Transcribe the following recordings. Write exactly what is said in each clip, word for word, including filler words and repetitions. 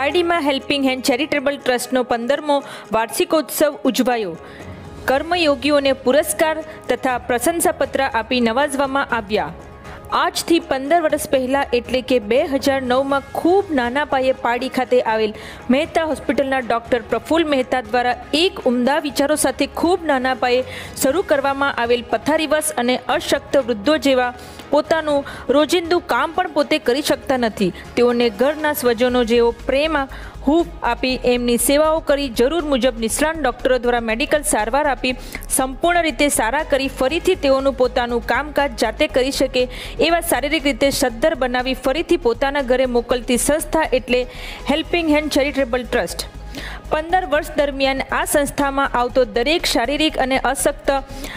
પારડીમાં helping hand charitable ટ્રસ્ટનો પંદરમો વાર્ષિકોત્સવ ઉજવાયો. કર્મયોગીઓને પુરસ્કાર તથા પ્રશંસાપત્ર આપી નવાજવામાં આવ્યા. આજથી પંદર વર્ષ પહેલાં એટલે કે બે હજાર નવમાં ખૂબ નાના પાયે પારડી ખાતે આવેલ મહેતા હોસ્પિટલના ડૉક્ટર પ્રફુલ્લ મહેતા દ્વારા એક ઉમદા વિચારો સાથે ખૂબ નાના પાયે શરૂ કરવામાં આવેલ પથારીવશ અને અશક્ત વૃદ્ધો જેવા પોતાનું રોજિંદુ કામ પણ પોતે કરી શકતા નથી તેઓને ઘરના સ્વજનો જેઓ પ્રેમ હૂફ આપી એમની સેવાઓ કરી જરૂર મુજબ નિષ્ણાત ડૉક્ટરો દ્વારા મેડિકલ સારવાર આપી સંપૂર્ણ રીતે સારા કરી ફરીથી તેઓનું પોતાનું કામકાજ જાતે કરી શકે એવા શારીરિક રીતે સદ્ધર બનાવી ફરીથી પોતાના ઘરે મોકલતી સંસ્થા એટલે હેલ્પિંગ હેન્ડ ચેરિટેબલ ટ્રસ્ટ. પંદર વર્ષ દરમિયાન આ સંસ્થામાં આવતો દરેક શારીરિક અને અશક્ત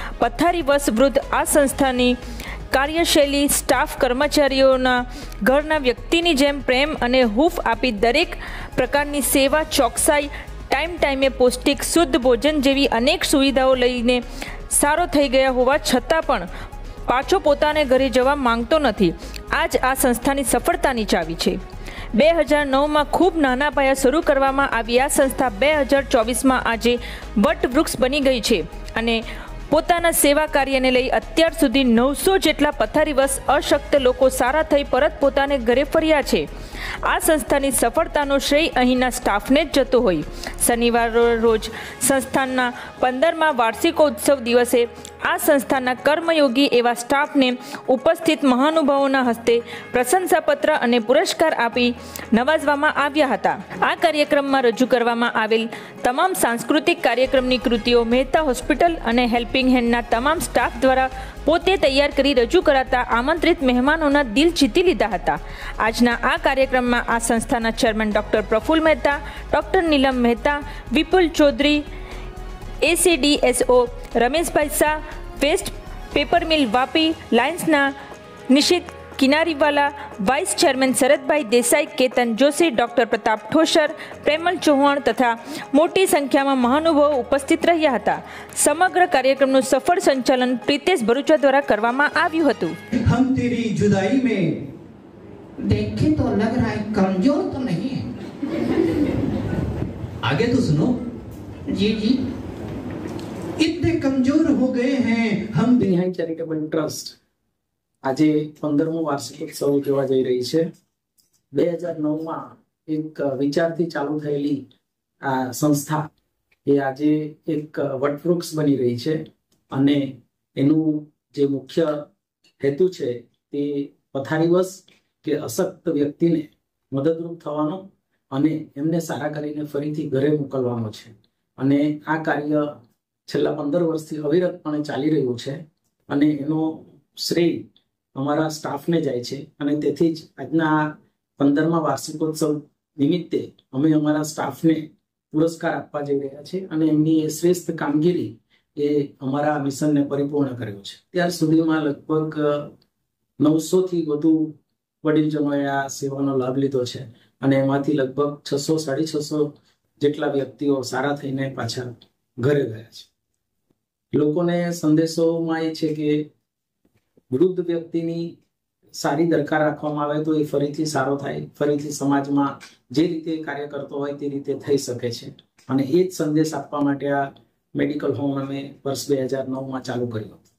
પથારીવશ વૃદ્ધ આ સંસ્થાની કાર્યશૈલી સ્ટાફ કર્મચારીઓના ઘરના વ્યક્તિની જેમ પ્રેમ અને હૂફ આપી દરેક પ્રકારની સેવા ચોકસાઈ ટાઈમ ટાઈમે પૌષ્ટિક શુદ્ધ ભોજન જેવી અનેક સુવિધાઓ લઈને સારો થઈ ગયા હોવા છતાં પણ પાછો પોતાને ઘરે જવા માંગતો નથી. આ જ આ સંસ્થાની સફળતાની ચાવી છે. બે હજાર નવમાં ખૂબ નાના પાયા શરૂ કરવામાં આવી આ સંસ્થા બે હજાર ચોવીસમાં આજે વટવૃક્ષ બની ગઈ છે અને પોતાના સેવા કાર્યને લઈ અત્યાર સુધી નવસો જેટલા પથારીવશ અશક્ત લોકો સારા થઈ પરત પોતાને ઘરે ફર્યા છે. આ સંસ્થાની સફળતાનો શ્રેય અહીંના સ્ટાફને જ જતો હોય. શનિવાર રોજ સંસ્થાના પંદરમા વાર્ષિકોત્સવ દિવસે આ સંસ્થાના કર્મયોગી એવા સ્ટાફને ઉપસ્થિત મહાનુભાવોના હસ્તે પ્રશંસાપત્ર અને પુરસ્કાર આપી નવાજવામાં આવ્યા હતા. આ કાર્યક્રમમાં રજૂ કરવામાં આવેલ તમામ સાંસ્કૃતિક કાર્યક્રમની કૃતિઓ મહેતા હોસ્પિટલ અને હેલ્પિંગ હેન્ડના તમામ સ્ટાફ દ્વારા પોતે તૈયાર કરી રજૂ કરાતા આમંત્રિત મહેમાનોના દિલ જીતી લીધા હતા. આજના આ કાર્યક્રમમાં આ સંસ્થાના chairman doctor Praful Mehta, doctor Neelam Mehta, Vipul Chaudhari, ACDSO Rameshbhai Shah, west paper mill Vapi, લાયન્સના Nishit Kinariwala, vice chairman Sharadbhai Desai, Ketan Joshi, doctor Pratap Thosar, Premal Chauhan તથા મોટી સંખ્યામાં મહાનુભાવો ઉપસ્થિત રહ્યા હતા. સમગ્ર કાર્યક્રમનું સફળ સંચાલન પ્રિતેશ ભરૂચા દ્વારા કરવામાં આવ્યું હતું. हम तेरी जुदाई में देखे तो लग रहा है कमजोर तो नहीं है. आगे तो सुनो. जी जी इतने कमजोर हो गए हैं हम. હેલ્પિંગ ચેરિટેબલ ટ્રસ્ટ આજે પંદરમો વાર્ષિકોત્સવ ઉજવવા જઈ રહી છે. બે હજાર નવમાં એક વિચારથી ચાલુ થયેલી આ સંસ્થા એ આજે એક વટવૃક્ષ બની રહી છે અને એનું જે મુખ્ય હેતુ છે તે પથારીવશ કે અશક્ત વ્યક્તિને મદદરૂપ થવાનો અને એમને સારા કરીને ફરીથી ઘરે મોકલવાનો છે. અને આ કાર્ય છેલ્લા પંદર વર્ષથી અવિરતપણે ચાલી રહ્યું છે અને એનો શ્રેય અમારા સ્ટાફને જાય છે. અને તેથી જ આજના પંદરમા વાર્ષિકોત્સવ નિમિત્તે અમે અમારા સ્ટાફને પુરસ્કાર આપવા જઈ રહ્યા છીએ અને એમની એ શ્રેષ્ઠ કામગીરી એ અમારા મિશનને પરિપૂર્ણ કર્યો છે. ત્યાર સુધીમાં લગભગ નવસો થી વધુ વડીલજનોએ આ સેવાનો લાભ લીધો છે અને એમાંથી લગભગ છસો સાડી છસો જેટલા વ્યક્તિઓ સારા થઈને પાછા ઘરે ગયા છે. લોકોને સંદેશોમાં એ છે કે વૃદ્ધ વ્યક્તિની સારી દરકાર રાખવામાં આવે તો એ ફરીથી સારો થાય, ફરીથી સમાજમાં જે રીતે કાર્ય કરતો હોય તે રીતે થઈ શકે છે. અને એ જ સંદેશ આપવા માટે આ મેડિકલ હોમ અમે વર્ષ બે હજાર નવમાં ચાલુ કર્યો હતો.